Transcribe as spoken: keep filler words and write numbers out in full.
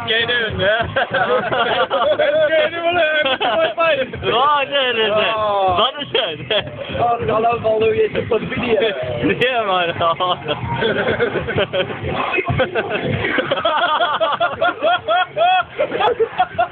Ska du nu? Ska du nu? Ja, det är det. Vad du säger? Ja, alla valde ju inte på video. Det är man. Ja.